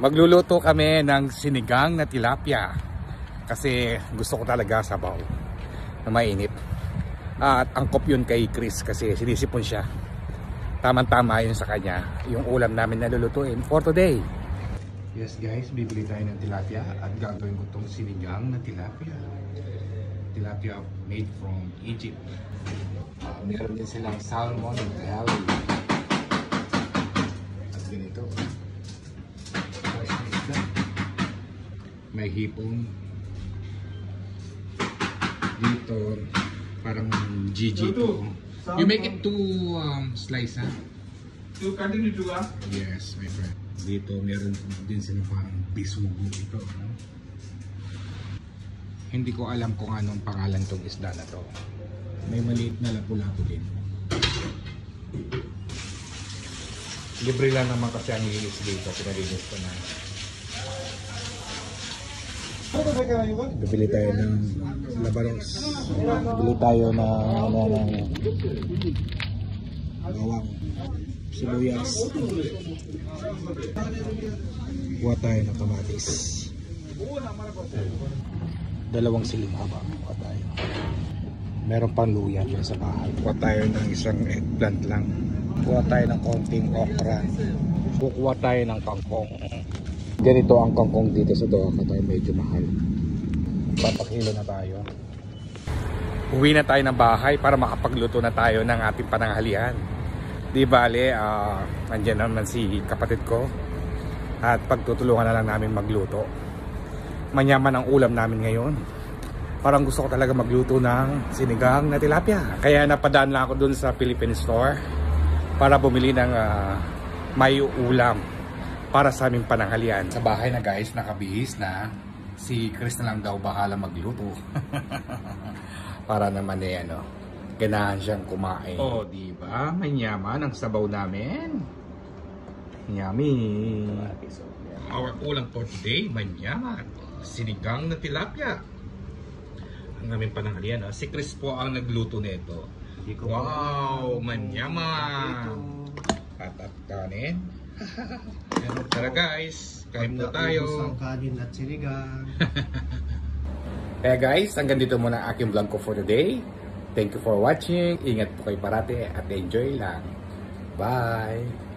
Magluluto kami ng sinigang na tilapia kasi gusto ko talaga sabaw na mainit. At angkop yun kay Chris kasi sinisipon siya. Tamang-tama yun sa kanya yung ulam namin na lulutuin for today. Yes guys, bibili tayo ng tilapia at gagawin ko tong sinigang na tilapia. Tilapia made from Egypt. Meron din silang salmon belly. At ganito. May hipon dito, parang GG to. You make it two slice, ha? To continue to Yes, my friend. Dito meron din sila parang bisugo ito. Hindi ko alam kung anong pangalan tong isda na to. May maliit na lapu-lapu din. Libre lang naman kasi ang linis dito. Pinalinis ko na. Bibili tayo ng labanos. Bibili tayo ng bawang, sibuyas. Kuha tayo ng kamatis. Dalawang siling haba. Kuha tayo. Meron pang luya dyan sa bahay. Kuha tayo ng isang eggplant lang. Kuha tayo ng konting okra. Kukuha tayo ng kangkong. Ganito ang kangkong dito sa Doha Qatar, medyo mahal. Papakilo na tayo. Uwi na tayo ng bahay para makapagluto na tayo ng ating pananghalian. Di bale, nandiyan naman si kapatid ko. At pagtutulungan na lang namin magluto. Manyaman ang ulam namin ngayon. Parang gusto ko talaga magluto ng sinigang na tilapia. Kaya napadaan lang ako dun sa Philippine Store para bumili ng may ulam para sa aming pananghalian. Sa bahay na guys, nakabihis na. Si Chris na lang daw bahala magluto. Para naman ganahan siyang kumain. Oh, di ba? Manyaman ang sabaw namin. Yummy. Our ulam for today, manyaman. Sinigang na tilapia. Ang aming pananghalian. Si Chris po ang nagluto nito. Wow, manyaman. At kanin. Tara guys, kain mo tayo. Kanin at sinigang. Kaya guys, hanggang dito muna ang aking vlog ko for today. Thank you for watching. Ingat po kayo parati at enjoy lang. Bye!